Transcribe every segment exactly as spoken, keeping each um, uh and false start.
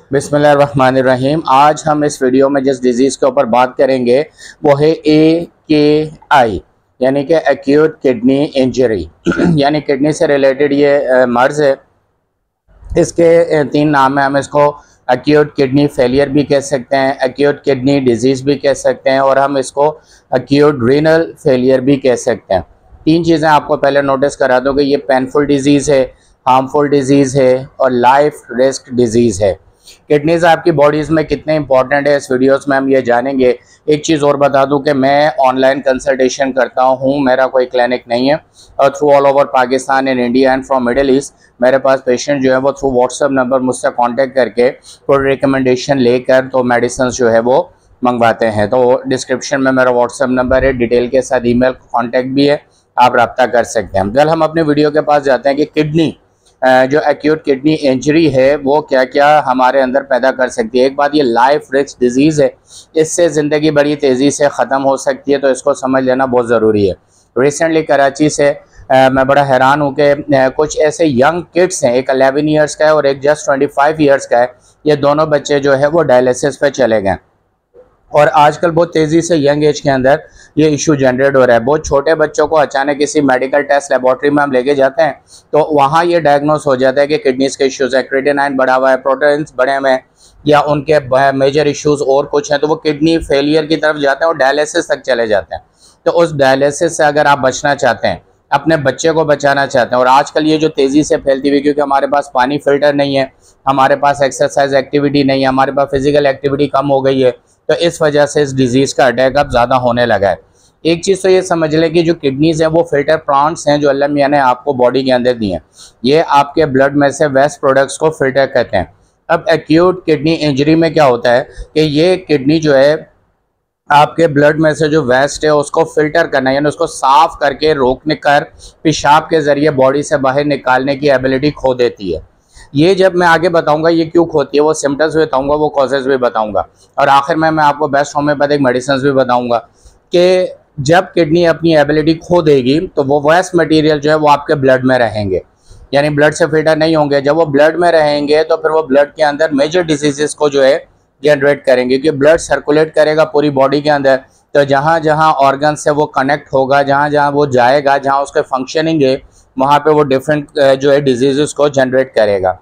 बिस्मिल्लाहिर्रहमानिर्रहीम। आज हम इस वीडियो में जिस डिज़ीज़ के ऊपर बात करेंगे वो है ए के आई, यानी कि एक्यूट किडनी इंजरी यानी किडनी से रिलेटेड ये मर्ज़ है। इसके तीन नाम हैं। हम इसको एक्यूट किडनी फेलियर भी कह सकते हैं, एक्यूट किडनी डिजीज़ भी कह सकते हैं, और हम इसको एक्यूट रीनल फेलियर भी कह सकते हैं। तीन चीज़ें आपको पहले नोटिस करा दो कि ये पेनफुल डिजीज़ है, हार्मफुल डिजीज़ है और लाइफ रिस्क डिजीज़ है। किडनीज आपकी बॉडीज़ में कितने इंपॉर्टेंट है इस वीडियोस में हम ये जानेंगे। एक चीज़ और बता दूं कि मैं ऑनलाइन कंसल्टेशन करता हूं, मेरा कोई क्लिनिक नहीं है, और through all over Pakistan and India and from middle east मेरे पास पेशेंट जो है वो थ्रू व्हाट्सएप नंबर मुझसे कांटेक्ट करके कोई रिकमेंडेशन लेकर तो मेडिसिन जो है वो मंगवाते हैं। तो डिस्क्रिप्शन में मेरा व्हाट्सएप नंबर है, डिटेल के साथ ईमेल कॉन्टैक्ट भी है, आप रब्ता कर सकते हैं। कल हम अपने वीडियो के पास जाते हैं कि किडनी जो एक्यूट किडनी इंजरी है वो क्या क्या हमारे अंदर पैदा कर सकती है। एक बात, ये लाइफ रिस्क डिजीज़ है, इससे ज़िंदगी बड़ी तेज़ी से ख़त्म हो सकती है, तो इसको समझ लेना बहुत ज़रूरी है। रिसेंटली कराची से आ, मैं बड़ा हैरान हूँ कि कुछ ऐसे यंग किड्स हैं, एक अलेवन ईयर्स का है और एक जस्ट ट्वेंटी फाइव ईयर्स का है। ये दोनों बच्चे जो है वो डायलिसिस पे चले गए, और आजकल बहुत तेज़ी से यंग एज के अंदर ये इशू जनरेट हो रहा है। बहुत छोटे बच्चों को अचानक किसी मेडिकल टेस्ट लेबॉर्ट्री में हम लेके जाते हैं तो वहाँ ये डायग्नोस हो जाता है कि किडनीज के इश्यूज़ है, क्रिएटिनिन बढ़ा हुआ है, प्रोटीन्स बढ़े हुए हैं, या उनके मेजर इश्यूज़ और कुछ हैं, तो वो किडनी फेलियर की तरफ जाते हैं और डायलिसिस तक चले जाते हैं। तो उस डायलिसिस से अगर आप बचना चाहते हैं, अपने बच्चे को बचाना चाहते हैं, और आजकल ये जो तेज़ी से फैलती हुई, क्योंकि हमारे पास पानी फिल्टर नहीं है, हमारे पास एक्सरसाइज एक्टिविटी नहीं है, हमारे पास फिजिकल एक्टिविटी कम हो गई है, तो इस वजह से इस डिज़ीज़ का अटैक अब ज़्यादा होने लगा है। एक चीज़ तो ये समझ लें कि जो किडनीज़ हैं वो फिल्टर प्लांट्स हैं जो अल्लाह मियां ने आपको बॉडी के अंदर दिए हैं। ये आपके ब्लड में से वेस्ट प्रोडक्ट्स को फिल्टर करते हैं। अब एक्यूट किडनी इंजरी में क्या होता है कि ये किडनी जो है आपके ब्लड में से जो वेस्ट है उसको फिल्टर करना, यानी उसको साफ करके रोकने कर पेशाब के ज़रिए बॉडी से बाहर निकालने की एबिलिटी खो देती है। ये जब मैं आगे बताऊंगा ये क्यों खोती है, वो सिम्टम्स भी बताऊंगा, वो कॉजेज़ भी बताऊंगा, और आखिर में मैं आपको बेस्ट होम्योपैथिक मेडिसिन भी बताऊंगा कि जब किडनी अपनी एबिलिटी खो देगी तो वो वेस्ट मटेरियल जो है वो आपके ब्लड में रहेंगे, यानी ब्लड से फिल्टर नहीं होंगे। जब वो ब्लड में रहेंगे तो फिर वो ब्लड के अंदर मेजर डिजीज़ को जो है जनरेट करेंगे, क्योंकि ब्लड सर्कुलेट करेगा पूरी बॉडी के अंदर, तो जहाँ जहाँ ऑर्गन से वो कनेक्ट होगा, जहाँ जहाँ वो जाएगा, जहाँ उसके फंक्शनिंग है, वहाँ पे वो डिफरेंट जो है डिजीज़ को जनरेट करेगा।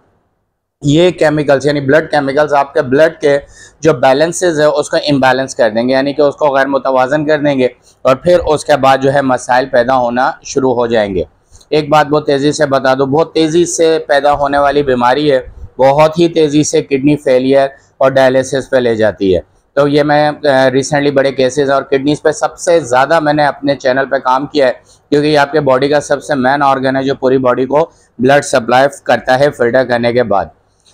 ये केमिकल्स यानी ब्लड केमिकल्स आपके ब्लड के जो बैलेंसेस है उसको इम्बैलेंस कर देंगे, यानी कि उसको गैर मुतवाज़न कर देंगे, और फिर उसके बाद जो है मसाइल पैदा होना शुरू हो जाएंगे। एक बात बहुत तेज़ी से बता दूँ, बहुत तेज़ी से पैदा होने वाली बीमारी है, बहुत ही तेज़ी से किडनी फेलियर और डायलिसिस पे ले जाती है। तो ये मैं रिसेंटली बड़े केसेस और किडनीज़ पे सबसे ज़्यादा मैंने अपने चैनल पे काम किया है, क्योंकि ये आपके बॉडी का सबसे मेन ऑर्गन है जो पूरी बॉडी को ब्लड सप्लाई करता है फिल्टर करने के बाद।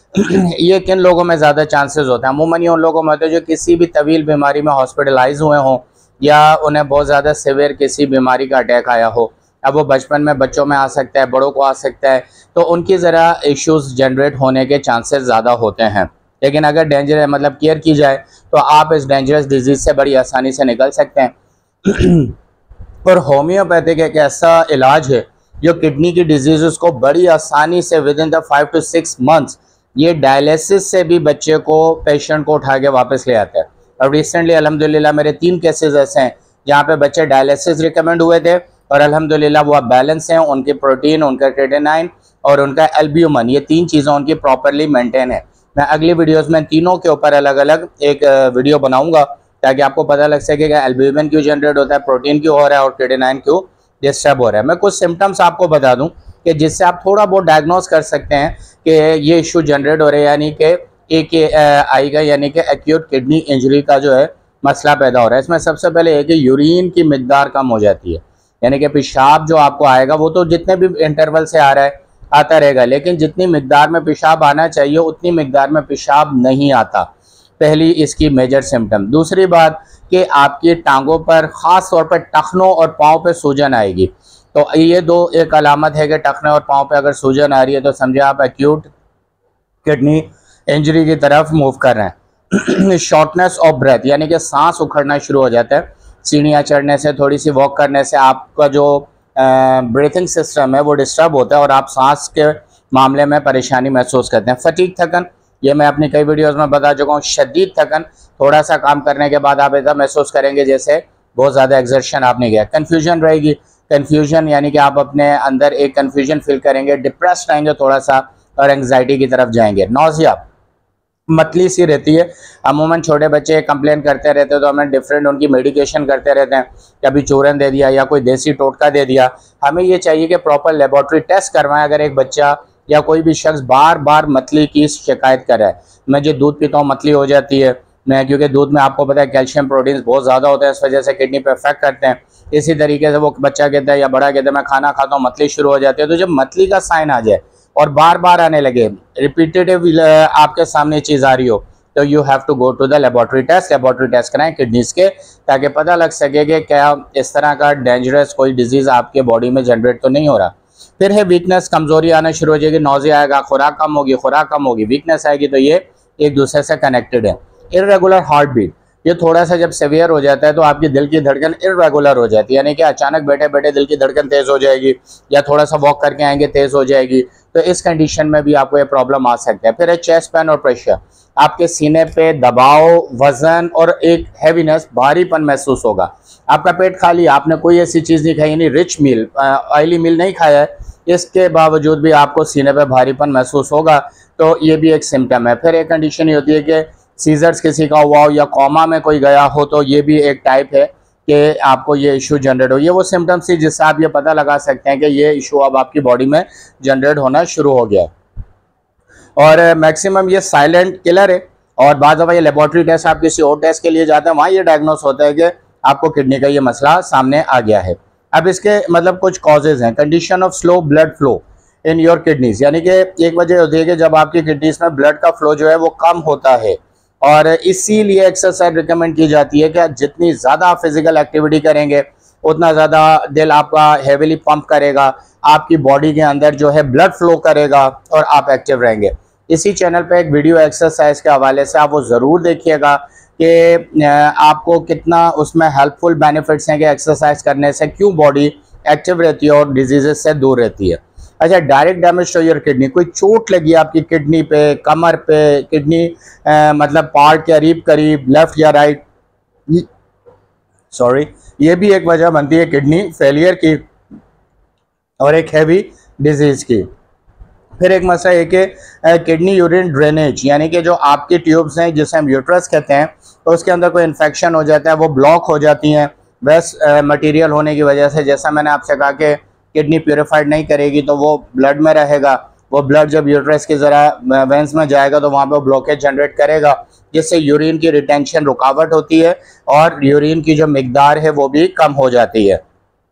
ये किन लोगों में ज़्यादा चांसेस होते हैं? अमूमन ये उन लोगों में होते हैं जो किसी भी तवील बीमारी में हॉस्पिटलाइज हुए हों, या उन्हें बहुत ज़्यादा सीवियर किसी बीमारी का अटैक आया हो। अब वो बचपन में बच्चों में आ सकता है, बड़ों को आ सकता है, तो उनकी ज़रा इश्यूज़ जनरेट होने के चांसेस ज़्यादा होते हैं। लेकिन अगर डेंजर मतलब केयर की जाए तो आप इस डेंजरस डिजीज़ से बड़ी आसानी से निकल सकते हैं। और होम्योपैथिक एक ऐसा इलाज है जो किडनी की डिजीज़ को बड़ी आसानी से within the five to six months ये डायलिसिस से भी बच्चे को पेशेंट को उठा के वापस ले आता है। और रिसेंटली अल्हम्दुलिल्लाह मेरे तीन केसेस ऐसे हैं जहाँ पे बच्चे डायलिसिस रिकमेंड हुए थे और अल्हम्दुलिल्लाह वो अब बैलेंस हैं, उनकी प्रोटीन, उनका क्रिएटिनिन और उनका एल्ब्यूमिन, ये तीन चीज़ें उनकी प्रॉपरली मेंटेन है। मैं अगली वीडियोस में तीनों के ऊपर अलग अलग एक वीडियो बनाऊंगा ताकि आपको पता लग सके कि एल्ब्यूमिन क्यों जनरेट होता है, प्रोटीन क्यों हो रहा है और क्रिएटिनिन क्यों डिस्टर्ब हो रहा है। मैं कुछ सिम्टम्स आपको बता दूं कि जिससे आप थोड़ा बहुत डायग्नोस कर सकते हैं कि ये इशू जनरेट हो रहे हैं, यानी कि ए के आई का यानी कि एक्यूट किडनी इंजरी का जो है मसला पैदा हो रहा है। इसमें सबसे पहले है कि यूरिन की मिकदार कम हो जाती है, यानी कि पेशाब जो आपको आएगा वो तो जितने भी इंटरवल से आ रहा है आता रहेगा, लेकिन जितनी मिकदार में पेशाब आना चाहिए उतनी मिकदार में पेशाब नहीं आता। पहली इसकी मेजर सिम्टम। दूसरी बात कि आपकी टांगों पर ख़ास तौर पर टखनों और पाँव पे सूजन आएगी। तो ये दो एक अलामत है कि टखने और पाँव पे अगर सूजन आ रही है तो समझे आप एक्यूट किडनी इंजरी की तरफ मूव कर रहे हैं। शॉर्टनेस ऑफ ब्रेथ, यानी कि सांस उखड़ना शुरू हो जाता है। सीढ़ियाँ चढ़ने से, थोड़ी सी वॉक करने से आपका जो ब्रीथिंग सिस्टम है वो डिस्टर्ब होता है और आप सांस के मामले में परेशानी महसूस करते हैं। फटीग, थकन, ये मैं अपनी कई वीडियोस में बता चुका हूँ। शदीद थकन, थोड़ा सा काम करने के बाद आप ऐसा महसूस करेंगे जैसे बहुत ज़्यादा एक्सर्शन आपने किया। कन्फ्यूजन रहेगी, कन्फ्यूजन यानी कि आप अपने अंदर एक कन्फ्यूजन फील करेंगे, डिप्रेस्ड रहेंगे थोड़ा सा और एंग्जाइटी की तरफ जाएंगे। नौजिया, मतली सी रहती है। अमूमन छोटे बच्चे कंप्लेन करते रहते हैं तो हमें डिफरेंट उनकी मेडिकेशन करते रहते हैं, कभी चूरन दे दिया या कोई देसी टोटका दे दिया। हमें ये चाहिए कि प्रॉपर लेबोरेटरी टेस्ट करवाएं। अगर एक बच्चा या कोई भी शख्स बार बार मतली की शिकायत कर रहा है, मैं जो दूध पीता हूँ मतली हो जाती है, मैं क्योंकि दूध में आपको पता है कैल्शियम प्रोटीन्स बहुत ज़्यादा होते हैं, इस वजह से किडनी पे इफेक्ट करते हैं। इसी तरीके से वो बच्चा कहता है या बड़ा कहता है मैं खाना खाता हूँ मतली शुरू हो जाती है। तो जब मतली का साइन आ जाए और बार बार आने लगे, रिपीटेटिव आपके सामने चीज़ आ रही हो, तो you have to go to the laboratory test. Laboratory test कराएं किडनीज के, ताकि पता लग सके कि क्या इस तरह का डेंजरस कोई डिजीज़ आपके बॉडी में जनरेट तो नहीं हो रहा। फिर है वीकनेस, कमजोरी आना शुरू हो जाएगी, नौजिया आएगा, खुराक कम होगी, खुराक कम होगी, वीकनेस आएगी। तो ये एक दूसरे से कनेक्टेड है। इर्रेगुलर हार्ट बीट, ये थोड़ा सा जब सेवियर हो जाता है तो आपकी दिल की धड़कन इर्रेगुलर हो जाती है, यानी कि अचानक बैठे बैठे दिल की धड़कन तेज़ हो जाएगी या थोड़ा सा वॉक करके आएंगे तेज़ हो जाएगी। तो इस कंडीशन में भी आपको ये प्रॉब्लम आ सकता है। फिर है चेस्ट पेन और प्रेशर, आपके सीने पे दबाव, वजन और एक हैवीनेस, भारीपन महसूस होगा। आपका पेट खाली, आपने कोई ऐसी चीज़ नहीं खाई, यानी रिच मील, ऑयली मील नहीं खाया है, इसके बावजूद भी आपको सीने पे भारीपन महसूस होगा। तो ये भी एक सिम्टम है। फिर एक कंडीशन ये होती है कि सीजर्स किसी का हुआ हो या कोमा में कोई गया हो, तो ये भी एक टाइप है कि आपको ये इशू जनरेट हो। ये वो सिम्टम्स थी जिससे आप ये पता लगा सकते हैं कि ये इशू अब आपकी बॉडी में जनरेट होना शुरू हो गया है। और मैक्सिमम ये साइलेंट किलर है। और बाद दफ़ा ये लेबोरेटरी टेस्ट आप किसी और टेस्ट के लिए जाते हैं, वहाँ ये डायग्नोस होता है कि आपको किडनी का ये मसला सामने आ गया है। अब इसके मतलब कुछ कॉजेज़ हैं। Condition of slow blood flow in your kidneys, यानी कि एक वजह होती है कि जब आपकी किडनीज में ब्लड का फ्लो जो है वो कम होता है, और इसीलिए एक्सरसाइज रिकमेंड की जाती है कि जितनी ज़्यादा आप फिजिकल एक्टिविटी करेंगे उतना ज़्यादा दिल आपका हेवीली पंप करेगा, आपकी बॉडी के अंदर जो है ब्लड फ्लो करेगा और आप एक्टिव रहेंगे। इसी चैनल पे एक वीडियो एक्सरसाइज के हवाले से आप वो ज़रूर देखिएगा कि आपको कितना उसमें हेल्पफुल बेनिफिट्स हैं कि एक्सरसाइज करने से क्यों बॉडी एक्टिव रहती है और डिजीज़ से दूर रहती है। अच्छा, direct damage to your kidney, कोई चोट लगी आपकी किडनी पे, कमर पे, किडनी आ, मतलब पार्ट के करीब करीब, लेफ्ट या राइट, सॉरी, ये भी एक वजह बनती है किडनी फेलियर की और एक हैवी डिजीज़ की। फिर एक मसला है कि किडनी यूरिन ड्रेनेज, यानी कि जो आपकी ट्यूब्स हैं जिसे हम यूट्रस कहते हैं, तो उसके अंदर कोई इन्फेक्शन हो जाता है, वो ब्लॉक हो जाती हैं वेस्ट मटेरियल होने की वजह से। जैसा मैंने आपसे कहा कि किडनी प्योरीफाइड नहीं करेगी तो वो ब्लड में रहेगा, वो ब्लड जब यूट्रस की ज़रा वेंस में जाएगा तो वहाँ पे ब्लॉकेज जनरेट करेगा, जिससे यूरिन की रिटेंशन रुकावट होती है और यूरिन की जो मिकदार है वो भी कम हो जाती है।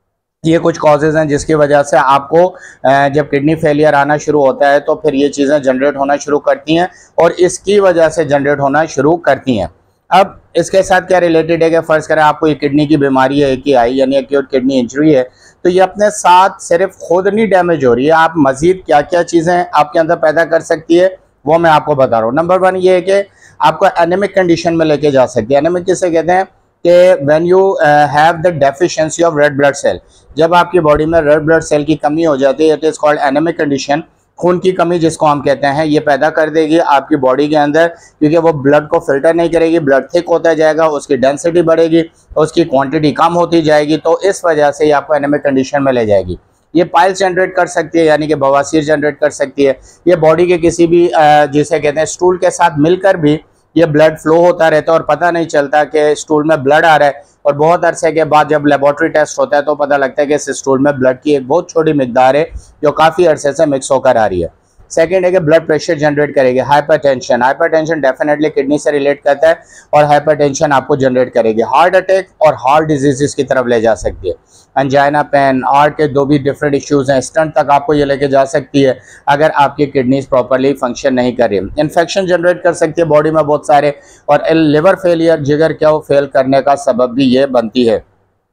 ये कुछ कॉजेज़ हैं जिसकी वजह से आपको जब किडनी फेलियर आना शुरू होता है तो फिर ये चीज़ें जनरेट होना शुरू करती हैं और इसकी वजह से जनरेट होना शुरू करती हैं। अब इसके साथ क्या रिलेटेड है कि फ़र्ज़ करें आपको ये किडनी की बीमारी है, एक ही आई यानी एक्यूट किडनी इंजरी है, तो ये अपने साथ सिर्फ खुद नहीं डैमेज हो रही है, आप मज़ीद क्या क्या चीज़ें आपके अंदर पैदा कर सकती है वो मैं आपको बता रहा हूँ। नंबर वन ये है कि आपको एनेमिक कंडीशन में लेके जा सकती है। एनेमिक किसे कहते हैं कि when you have the deficiency of red blood cell, जब आपकी बॉडी में रेड ब्लड सेल की कमी हो जाती है, it is called anaemic condition. खून की कमी जिसको हम कहते हैं, ये पैदा कर देगी आपकी बॉडी के अंदर, क्योंकि वो ब्लड को फिल्टर नहीं करेगी, ब्लड थिक होता जाएगा, उसकी डेंसिटी बढ़ेगी, उसकी क्वांटिटी कम होती जाएगी, तो इस वजह से ये आपको एनेमिक कंडीशन में ले जाएगी। ये पाइल्स जनरेट कर सकती है, यानी कि बवासीर जनरेट कर सकती है। ये बॉडी के किसी भी जिसे कहते हैं स्टूल के साथ मिलकर भी ये ब्लड फ्लो होता रहता है और पता नहीं चलता कि स्टूल में ब्लड आ रहा है, और बहुत अरसे के बाद जब लेबोरेटरी टेस्ट होता है तो पता लगता है कि इस स्टूल में ब्लड की एक बहुत छोटी मिकदार है जो काफ़ी अरसे से मिक्स होकर आ रही है। सेकेंड है कि ब्लड प्रेशर जनरेट करेगी। हाइपरटेंशन, हाइपरटेंशन डेफिनेटली किडनी से रिलेट करता है और हाइपरटेंशन आपको जनरेट करेगी। हार्ट अटैक और हार्ट डिजीज़ की तरफ ले जा सकती है। अंजाइना पेन, हार्ट के दो भी डिफरेंट इश्यूज़ हैं, स्टंट तक आपको ये लेके जा सकती है अगर आपकी किडनीज प्रॉपरली फंक्शन नहीं कर रही। इन्फेक्शन जनरेट कर सकती है बॉडी में बहुत सारे, और लिवर फेलियर, जिगर क्या वो फेल करने का सबब भी ये बनती है।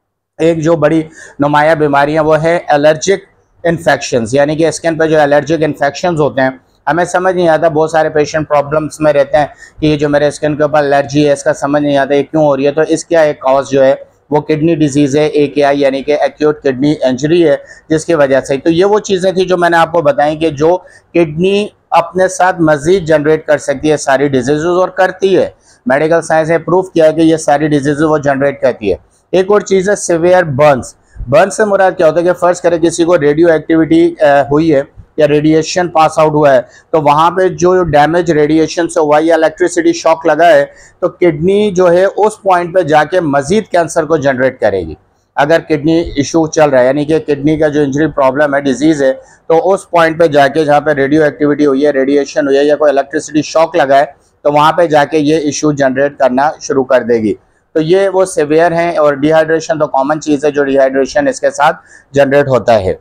एक जो बड़ी नुमाया बीमारियाँ वो है एलर्जिक इन्फेक्शंस, यानी कि स्किन पे जो एलर्जिक इन्फेक्शंस होते हैं, हमें समझ नहीं आता, बहुत सारे पेशेंट प्रॉब्लम्स में रहते हैं कि ये जो मेरे स्किन के ऊपर एलर्जी है इसका समझ नहीं आता ये क्यों हो रही है। तो इसका एक कॉज जो है वो किडनी डिजीज़ है, ए के आई यानी कि एक्यूट किडनी इंजरी है, जिसकी वजह से। तो ये वो चीज़ें थी जो मैंने आपको बताई कि जो किडनी अपने साथ मजीद जनरेट कर सकती है सारी डिजीज़, और करती है। मेडिकल साइंस ने प्रूव किया कि ये सारी डिजीज़ वो जनरेट करती है। एक और चीज़ है सिवियर बर्न्स। बर्न से मुराद क्या होता है कि फर्ज करें किसी को रेडियो एक्टिविटी हुई है या रेडिएशन पास आउट हुआ है, तो वहाँ पे जो डैमेज रेडिएशन से हुआ है या इलेक्ट्रिसिटी शॉक लगा है, तो किडनी जो है उस पॉइंट पे जाके मजीद कैंसर को जनरेट करेगी। अगर किडनी इशू चल रहा है, यानी कि किडनी का जो इंजरी प्रॉब्लम है, डिजीज़ है, तो उस पॉइंट पे जाके जहाँ पे रेडियो एक्टिविटी हुई है, रेडिएशन हुई है या कोई इलेक्ट्रिसिटी शॉक लगा है, तो वहाँ पे जाके ये इशू जनरेट करना शुरू कर देगी। तो ये वो सिवियर हैं। और डिहाइड्रेशन तो कॉमन चीज़ है, जो डिहाइड्रेशन इसके साथ जनरेट होता है।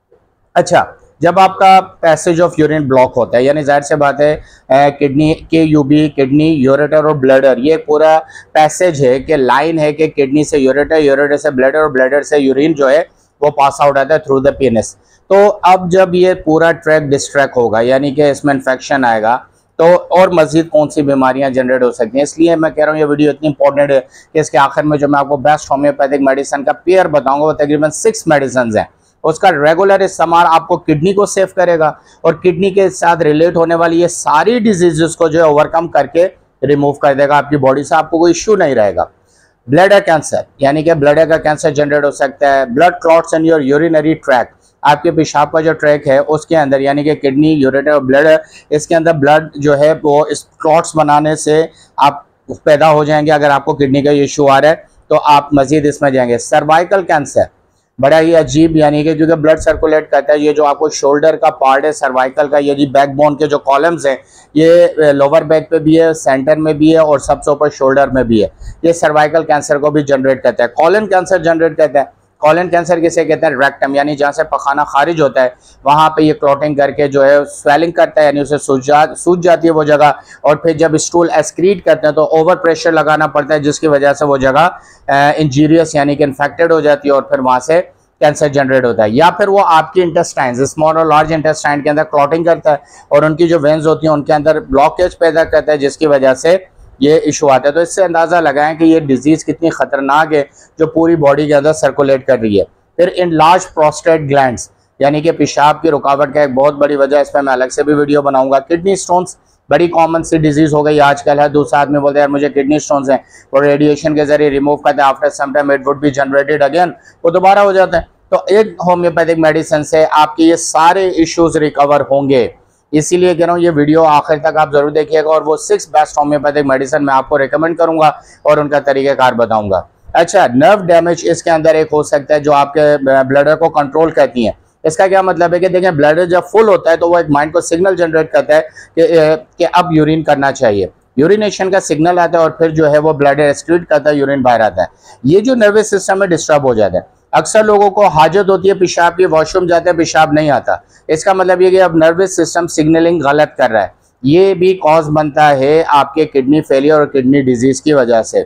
अच्छा, जब आपका पैसेज ऑफ यूरिन ब्लॉक होता है, यानी जाहिर से बात है किडनी के यूबी, किडनी, यूरेटर और ब्लैडर, ये पूरा पैसेज है कि लाइन है कि किडनी से यूरेटर, यूरेटर से ब्लैडर और ब्लैडर से यूरिन जो है वो पास आउट आता है थ्रू द पेनिस। तो अब जब ये पूरा ट्रैक डिस्ट्रैक्ट होगा, यानी कि इसमें इन्फेक्शन आएगा, तो और मजीद कौन सी बीमारियां जनरेट हो सकती हैं। इसलिए मैं कह रहा हूँ ये वीडियो इतनी इंपॉर्टेंट है कि इसके आखिर में जो मैं आपको बेस्ट होम्योपैथिक मेडिसिन का पेयर बताऊंगा, वो तकरीबन सिक्स मेडिसिन हैं। उसका रेगुलर इस्तेमाल आपको किडनी को सेव करेगा और किडनी के साथ रिलेट होने वाली ये सारी डिजीजेस को जो है ओवरकम करके रिमूव कर देगा आपकी बॉडी से, आपको कोई इश्यू नहीं रहेगा। ब्लैडर कैंसर, यानी कि ब्लैडर का कैंसर जनरेट हो सकता है। Blood clots in your urinary tract, आपके पेशाब का जो ट्रैक है उसके अंदर, यानी कि किडनी, यूरेटर और ब्लैडर, इसके अंदर ब्लड जो है वो इस क्लॉट्स बनाने से आप पैदा हो जाएंगे। अगर आपको किडनी का इशू आ रहा है तो आप मजीद इसमें जाएंगे। सर्वाइकल कैंसर बड़ा ही अजीब, यानी कि क्योंकि ब्लड सर्कुलेट करता है, ये जो आपको शोल्डर का पार्ट है सर्वाइकल का, ये जी बैकबोन के जो कॉलम्स हैं, ये लोअर बैक पे भी है, सेंटर में भी है और सबसे ऊपर शोल्डर में भी है। ये सर्वाइकल कैंसर को भी जनरेट करता है। कॉलन कैंसर जनरेट करता है। कॉलन कैंसर किसे कहते हैं? रेक्टम, यानी जहाँ से पखाना खारिज होता है वहाँ पे ये क्लॉटिंग करके जो है स्वेलिंग करता है, यानी उसे सूज जा सूज जाती है वो जगह, और फिर जब स्टूल एक्सक्रीट करते हैं तो ओवर प्रेशर लगाना पड़ता है, जिसकी वजह से वो जगह इंजीरियस यानी कि इन्फेक्टेड हो जाती है और फिर वहाँ से कैंसर जनरेट होता है। या फिर वो आपकी इंटेस्टाइन, स्मॉल और लार्ज इंटेस्टाइन के अंदर क्लॉटिंग करता है और उनकी जो वेन्स होती हैं उनके अंदर ब्लॉकेज पैदा करता है, जिसकी वजह से ये इशू आता है। तो इससे अंदाज़ा लगाएं कि ये डिजीज़ कितनी ख़तरनाक है जो पूरी बॉडी के अंदर सर्कुलेट कर रही है। फिर इन लार्ज प्रोस्टेट ग्लैंड्स, यानी कि पेशाब की रुकावट का एक बहुत बड़ी वजह, इस पर मैं अलग से भी वीडियो बनाऊंगा। किडनी स्टोन्स बड़ी कॉमन सी डिजीज़ हो गई आजकल है। दूसरा आदमी बोलते हैं यार मुझे किडनी स्टोन्स हैं, और रेडिएशन के जरिए रिमूव करते हैं, after some time it would be generated again, वो दोबारा हो जाता है। तो एक होम्योपैथिक मेडिसिन से आपके ये सारे इश्यूज रिकवर होंगे। इसीलिए कह रहा हूँ ये वीडियो आखिर तक आप जरूर देखिएगा, और वो सिक्स बेस्ट होम्योपैथिक मेडिसिन मैं आपको रिकमेंड करूंगा और उनका तरीक़ाकार बताऊंगा। अच्छा, नर्व डैमेज इसके अंदर एक हो सकता है जो आपके ब्लडर को कंट्रोल करती हैं। इसका क्या मतलब है कि देखें, ब्लडर जब फुल होता है तो वो एक माइंड को सिग्नल जनरेट करता है कि, कि अब यूरिन करना चाहिए। यूरिनेशन का सिग्नल आता है और फिर जो है वो ब्लडर एक्सक्रीट करता है, यूरिन बाहर आता है। ये जो नर्वस सिस्टम है डिस्टर्ब हो जाता है। अक्सर लोगों को हाजत होती है पेशाब की, वॉशरूम जाते हैं पेशाब नहीं आता, इसका मतलब ये कि अब नर्वस सिस्टम सिग्नलिंग गलत कर रहा है। ये भी कॉज बनता है आपके किडनी फेलियर और किडनी डिजीज की वजह से।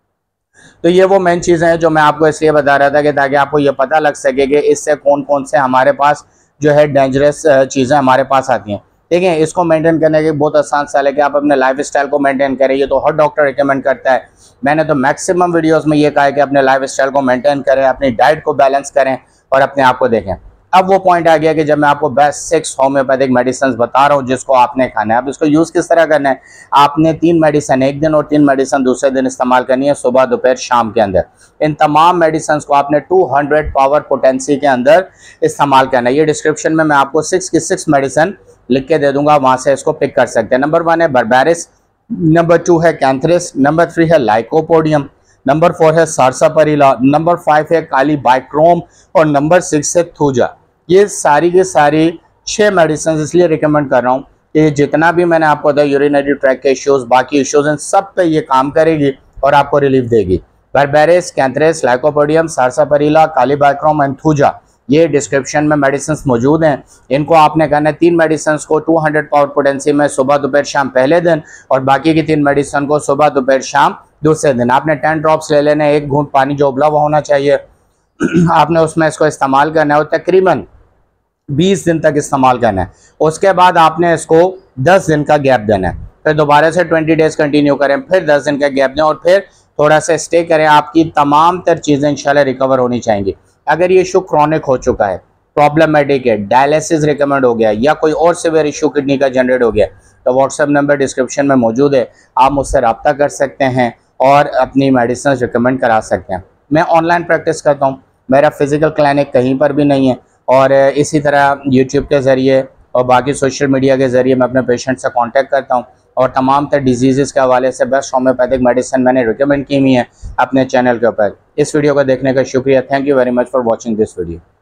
तो ये वो मेन चीज़ें हैं जो मैं आपको इसलिए बता रहा था कि ताकि आपको ये पता लग सके कि इससे कौन कौन से हमारे पास जो है डेंजरस चीज़ें हमारे पास आती हैं। देखिए, इसको मेंटेन करने की बहुत आसान साल है कि आप अपने लाइफ स्टाइल को मेंटेन करें। ये तो हर डॉक्टर रिकमेंड करता है। मैंने तो मैक्सिमम वीडियोस में ये कहा है कि अपने लाइफ स्टाइल को मेंटेन करें, अपनी डाइट को बैलेंस करें और अपने आप को देखें। अब वो पॉइंट आ गया कि जब मैं आपको बेस्ट सिक्स होम्योपैथिक मेडिसिन बता रहा हूँ जिसको आपने खाना है। अब इसको यूज़ किस तरह करना है? आपने तीन मेडिसिन एक दिन और तीन मेडिसिन दूसरे दिन इस्तेमाल करनी है, सुबह दोपहर शाम के अंदर। इन तमाम मेडिसिन को आपने टू हंड्रेड पावर पोटेंसी के अंदर इस्तेमाल करना है। ये डिस्क्रिप्शन में मैं आपको सिक्स की सिक्स मेडिसिन लिख के दे दूंगा, वहाँ से इसको पिक कर सकते हैं। नंबर वन है बर्बेरिस, नंबर टू है कैंथरिस, नंबर थ्री है लाइकोपोडियम, नंबर फोर है सारसापरिला, नंबर फाइव है काली बाइक्रोम और नंबर सिक्स है थूजा। ये सारी की सारी छः मेडिसिन इसलिए रिकमेंड कर रहा हूँ कि जितना भी मैंने आपको बताया यूरिनरी ट्रैक के इश्यूज़, बाकी इश्यूज़, इन सब पे ये काम करेगी और आपको रिलीफ देगी। Berberis, cantharis, lycopodium, sarsaparilla, kali bichrome and thuja, ये डिस्क्रिप्शन में मेडिसिन मौजूद हैं। इनको आपने करना है तीन मेडिसिन को टू हंड्रेड पावर पोटेंसी में सुबह दोपहर शाम पहले दिन, और बाकी की तीन मेडिसिन को सुबह दोपहर शाम दूसरे दिन। आपने टेन ड्रॉप्स ले लेने, एक घूंट पानी जो उबला हुआ होना चाहिए आपने उसमें इसको इस्तेमाल करना है और तकरीबन बीस दिन तक इस्तेमाल करना है। उसके बाद आपने इसको दस दिन का गैप देना है, फिर दोबारा से ट्वेंटी डेज कंटिन्यू करें, फिर दस दिन का गैप दें और फिर थोड़ा सा स्टे करें। आपकी तमाम तर चीज़ें इंशाल्लाह रिकवर होनी चाहिए। अगर ये इशू क्रॉनिक हो चुका है प्रॉब्लमेटिक है, डायलिसिस रिकमेंड हो गया या कोई और सिवियर इशू किडनी का जनरेट हो गया, तो व्हाट्सएप नंबर डिस्क्रिप्शन में मौजूद है, आप मुझसे रब्ता कर सकते हैं और अपनी मेडिसिन रिकमेंड करा सकते हैं। मैं ऑनलाइन प्रैक्टिस करता हूँ, मेरा फिज़िकल क्लिनिक कहीं पर भी नहीं है, और इसी तरह यूट्यूब के ज़रिए और बाकी सोशल मीडिया के ज़रिए मैं अपने पेशेंट से कांटेक्ट करता हूँ और तमाम तर डिजीज़ के हवाले से बेस्ट होम्योपैथिक मेडिसिन मैंने रिकमेंड की हुई है अपने चैनल के ऊपर। इस वीडियो को देखने का शुक्रिया। Thank you very much for watching this video.